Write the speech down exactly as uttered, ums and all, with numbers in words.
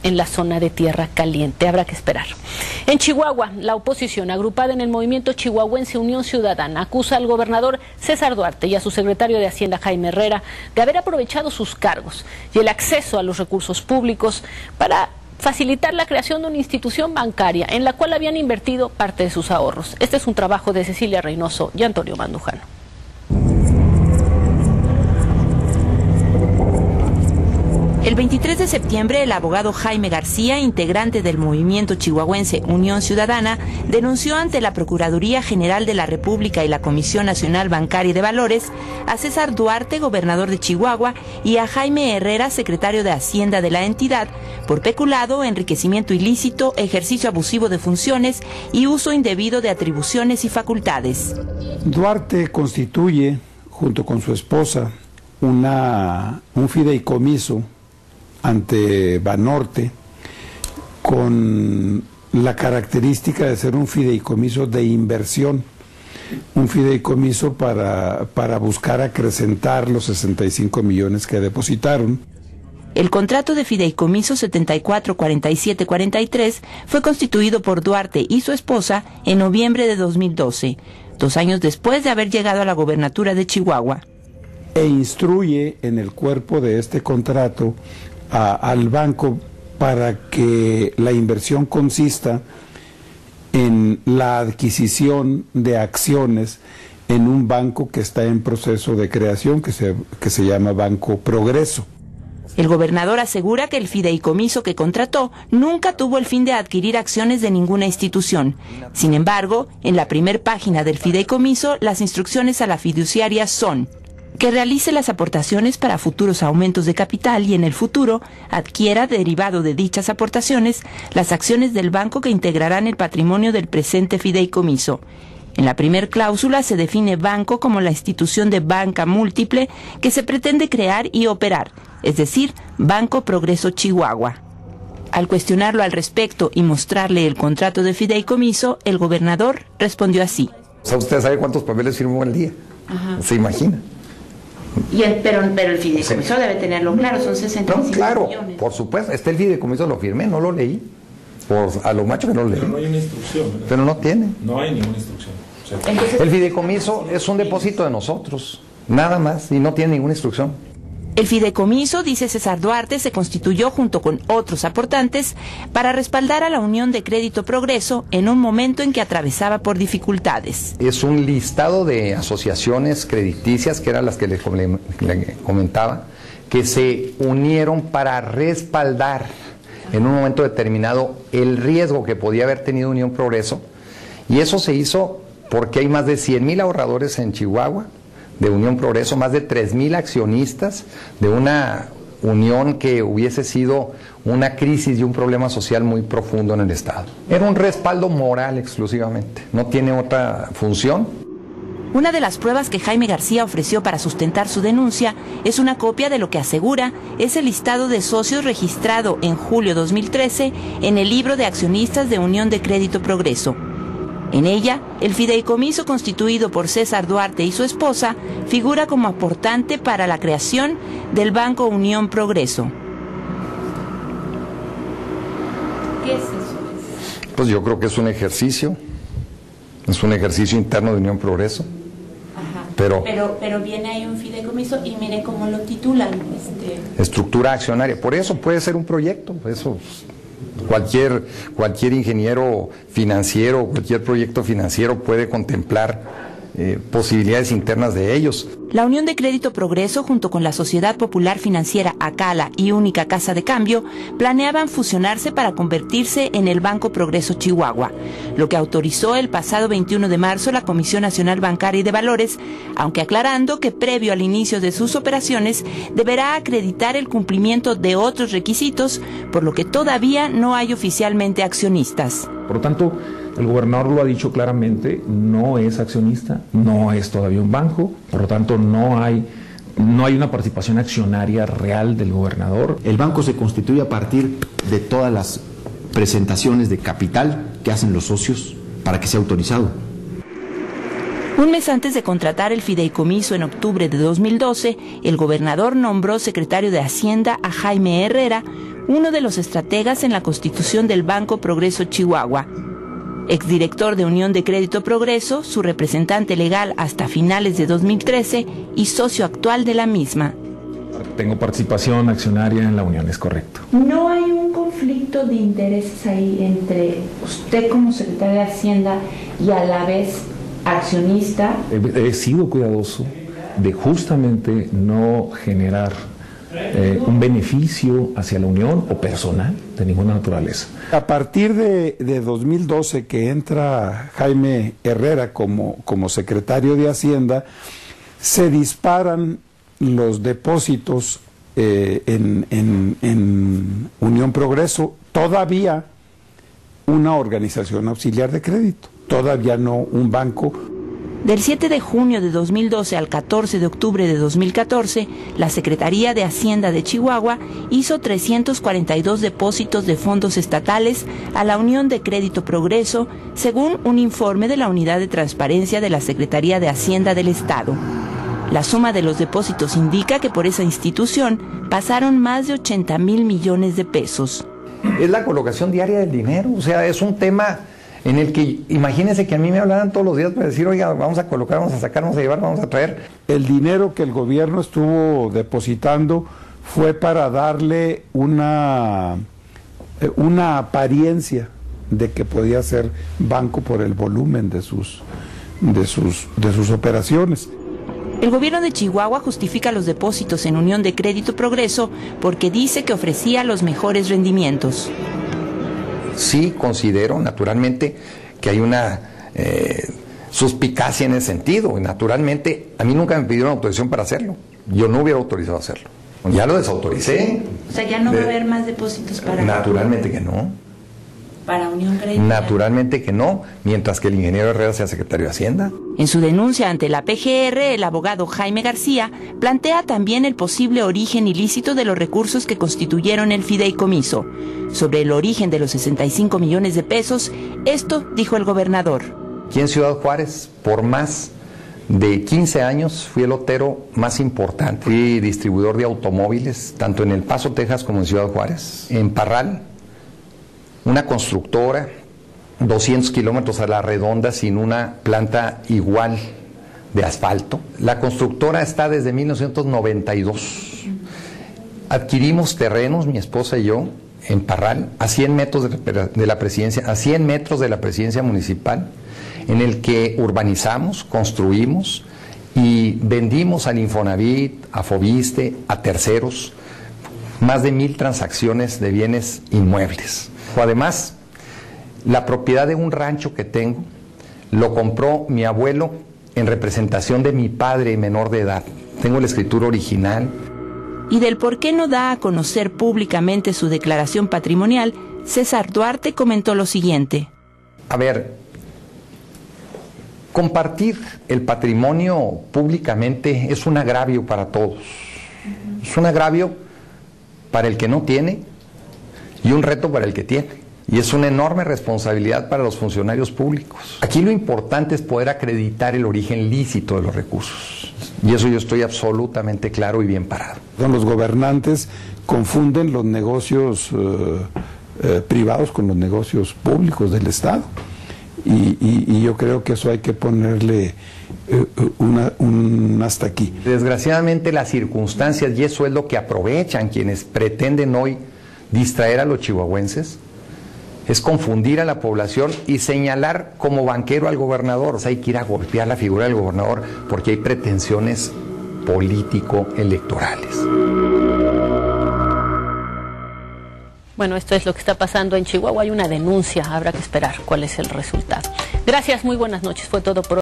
en la zona de Tierra Caliente. Habrá que esperar. En Chihuahua, la oposición, agrupada en el movimiento chihuahuense Unión Ciudadana, acusa al gobernador César Duarte y a su secretario de Hacienda, Jaime Herrera, de haber aprovechado sus cargos y el acceso a los recursos públicos para facilitar la creación de una institución bancaria en la cual habían invertido parte de sus ahorros. Este es un trabajo de Cecilia Reynoso y Antonio Mandujano. El veintitrés de septiembre, el abogado Jaime García, integrante del movimiento chihuahuense Unión Ciudadana, denunció ante la Procuraduría General de la República y la Comisión Nacional Bancaria y de Valores a César Duarte, gobernador de Chihuahua, y a Jaime Herrera, secretario de Hacienda de la entidad, por peculado, enriquecimiento ilícito, ejercicio abusivo de funciones y uso indebido de atribuciones y facultades. Duarte constituye, junto con su esposa, una, un fideicomiso ante Banorte, con la característica de ser un fideicomiso de inversión, un fideicomiso para, para buscar acrecentar los sesenta y cinco millones que depositaron. El contrato de fideicomiso setenta y cuatro cuarenta y siete cuarenta y tres fue constituido por Duarte y su esposa en noviembre de dos mil doce, dos años después de haber llegado a la gobernatura de Chihuahua. E instruye en el cuerpo de este contrato A, al banco para que la inversión consista en la adquisición de acciones en un banco que está en proceso de creación, que se, que se llama Banco Progreso. El gobernador asegura que el fideicomiso que contrató nunca tuvo el fin de adquirir acciones de ninguna institución. Sin embargo, en la primer página del fideicomiso, las instrucciones a la fiduciaria son: que realice las aportaciones para futuros aumentos de capital y en el futuro adquiera, derivado de dichas aportaciones, las acciones del banco que integrarán el patrimonio del presente fideicomiso. En la primer cláusula se define banco como la institución de banca múltiple que se pretende crear y operar, es decir, Banco Progreso Chihuahua. Al cuestionarlo al respecto y mostrarle el contrato de fideicomiso, el gobernador respondió así. O sea, ¿usted sabe cuántos papeles firmó al día? Ajá. ¿Se imagina? Y el, pero, pero el fideicomiso sí debe tenerlo claro, son sesenta y cinco no, claro, millones. Por supuesto, este el fideicomiso lo firmé, no lo leí. Por, a lo macho que no lo leí. Pero no hay una instrucción, ¿verdad? Pero no tiene. No hay ninguna instrucción. O sea, Entonces, el fideicomiso es un depósito de nosotros, nada más, y no tiene ninguna instrucción. El fideicomiso, dice César Duarte, se constituyó junto con otros aportantes para respaldar a la Unión de Crédito Progreso en un momento en que atravesaba por dificultades. Es un listado de asociaciones crediticias, que eran las que les comentaba, que se unieron para respaldar en un momento determinado el riesgo que podía haber tenido Unión Progreso, y eso se hizo porque hay más de cien mil ahorradores en Chihuahua de Unión Progreso, más de tres mil accionistas de una unión que hubiese sido una crisis y un problema social muy profundo en el Estado. Era un respaldo moral exclusivamente, no tiene otra función. Una de las pruebas que Jaime García ofreció para sustentar su denuncia es una copia de lo que asegura es el listado de socios registrado en julio de dos mil trece en el libro de accionistas de Unión de Crédito Progreso. En ella, el fideicomiso constituido por César Duarte y su esposa figura como aportante para la creación del Banco Unión Progreso. ¿Qué es eso? Pues yo creo que es un ejercicio, es un ejercicio interno de Unión Progreso. Ajá. Pero, pero, pero viene ahí un fideicomiso y mire cómo lo titulan. Este... Estructura accionaria, por eso puede ser un proyecto, eso... Cualquier, cualquier ingeniero financiero, cualquier proyecto financiero puede contemplar eh, posibilidades internas de ellos. La Unión de Crédito Progreso, junto con la Sociedad Popular Financiera Acala y Única Casa de Cambio, planeaban fusionarse para convertirse en el Banco Progreso Chihuahua, lo que autorizó el pasado veintiuno de marzo la Comisión Nacional Bancaria y de Valores, aunque aclarando que previo al inicio de sus operaciones deberá acreditar el cumplimiento de otros requisitos, por lo que todavía no hay oficialmente accionistas. Por lo tanto, el gobernador lo ha dicho claramente, no es accionista, no es todavía un banco, por lo tanto no hay, no hay una participación accionaria real del gobernador. El banco se constituye a partir de todas las presentaciones de capital que hacen los socios para que sea autorizado. Un mes antes de contratar el fideicomiso en octubre de dos mil doce, el gobernador nombró secretario de Hacienda a Jaime Herrera, uno de los estrategas en la constitución del Banco Progreso Chihuahua. Exdirector de Unión de Crédito Progreso, su representante legal hasta finales de dos mil trece y socio actual de la misma. Tengo participación accionaria en la unión, es correcto. ¿No hay un conflicto de intereses ahí entre usted como secretario de Hacienda y a la vez accionista? He, he sido cuidadoso de justamente no generar eh, un beneficio hacia la unión o personal de ninguna naturaleza. A partir de, de dos mil doce que entra Jaime Herrera como, como secretario de Hacienda, se disparan los depósitos eh, en, en, en Unión Progreso, todavía una organización auxiliar de crédito, todavía no un banco. Del siete de junio de dos mil doce al catorce de octubre de dos mil catorce, la Secretaría de Hacienda de Chihuahua hizo trescientos cuarenta y dos depósitos de fondos estatales a la Unión de Crédito Progreso, según un informe de la Unidad de Transparencia de la Secretaría de Hacienda del Estado. La suma de los depósitos indica que por esa institución pasaron más de ochenta mil millones de pesos. Es la colocación diaria del dinero, o sea, es un tema en el que, imagínense que a mí me hablaran todos los días para decir, oiga, vamos a colocar, vamos a sacar, vamos a llevar, vamos a traer. El dinero que el gobierno estuvo depositando fue para darle una, una apariencia de que podía ser banco por el volumen de sus, de sus, de sus operaciones. El gobierno de Chihuahua justifica los depósitos en Unión de Crédito Progreso porque dice que ofrecía los mejores rendimientos. Sí considero, naturalmente, que hay una eh, suspicacia en ese sentido. Y naturalmente, a mí nunca me pidieron autorización para hacerlo. Yo no hubiera autorizado hacerlo. Ya lo desautoricé. O sea, ya no va a haber más depósitos para... Naturalmente que no. Para Unión Crédito. Naturalmente que no, mientras que el ingeniero Herrera sea secretario de Hacienda. En su denuncia ante la P G R, el abogado Jaime García plantea también el posible origen ilícito de los recursos que constituyeron el fideicomiso. Sobre el origen de los sesenta y cinco millones de pesos, esto dijo el gobernador. Aquí en Ciudad Juárez, por más de quince años, fui el lotero más importante. Fui distribuidor de automóviles, tanto en El Paso, Texas, como en Ciudad Juárez. En Parral, una constructora, doscientos kilómetros a la redonda sin una planta igual de asfalto. La constructora está desde mil novecientos noventa y dos. Adquirimos terrenos, mi esposa y yo, en Parral, a cien metros de la presidencia, a cien metros de la presidencia municipal, en el que urbanizamos, construimos y vendimos al Infonavit, a Fobiste, a terceros, más de mil transacciones de bienes inmuebles. Además, la propiedad de un rancho que tengo lo compró mi abuelo en representación de mi padre menor de edad. Tengo la escritura original. Y del por qué no da a conocer públicamente su declaración patrimonial, César Duarte comentó lo siguiente. A ver, compartir el patrimonio públicamente es un agravio para todos. Es un agravio para el que no tiene y un reto para el que tiene. Y es una enorme responsabilidad para los funcionarios públicos. Aquí lo importante es poder acreditar el origen lícito de los recursos. Y eso yo estoy absolutamente claro y bien parado. Los gobernantes confunden los negocios eh, eh, privados con los negocios públicos del Estado. Y, y, y yo creo que eso hay que ponerle eh, una, un hasta aquí. Desgraciadamente las circunstancias, y eso es lo que aprovechan quienes pretenden hoy distraer a los chihuahuenses, es confundir a la población y señalar como banquero al gobernador. O sea, hay que ir a golpear la figura del gobernador porque hay pretensiones político-electorales. Bueno, esto es lo que está pasando en Chihuahua. Hay una denuncia, habrá que esperar cuál es el resultado. Gracias, muy buenas noches. Fue todo por hoy.